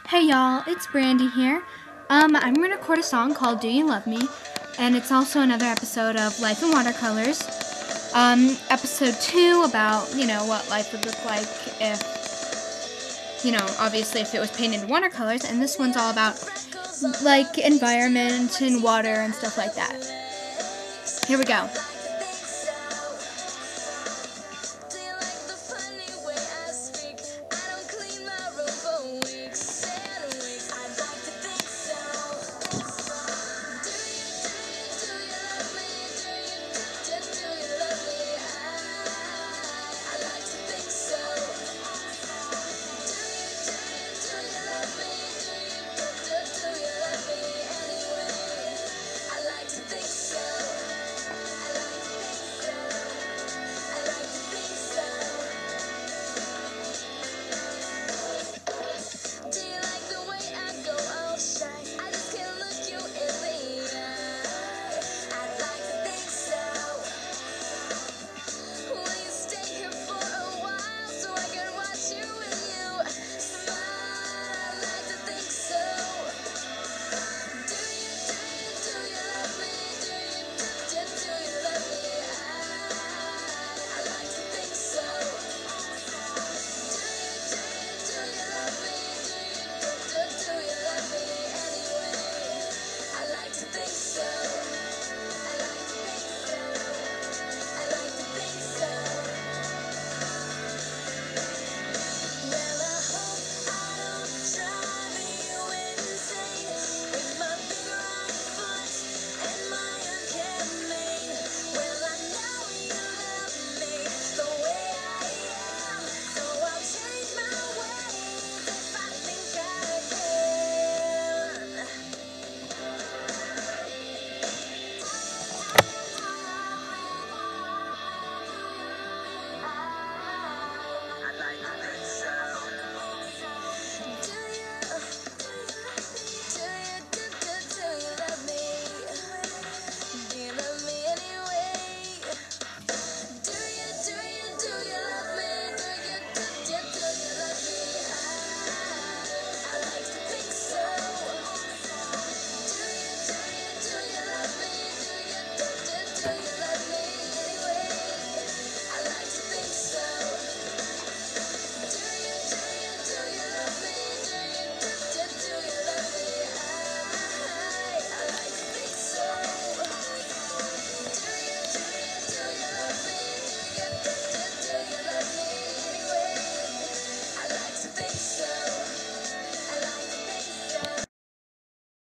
Hey y'all, it's Brandy here. I'm gonna record a song called Do You Love Me? And it's also another episode of Life in Watercolors. Episode 2 about, what life would look like if, obviously if it was painted in watercolors. And this one's all about, like, environment and water and stuff like that. Here we go.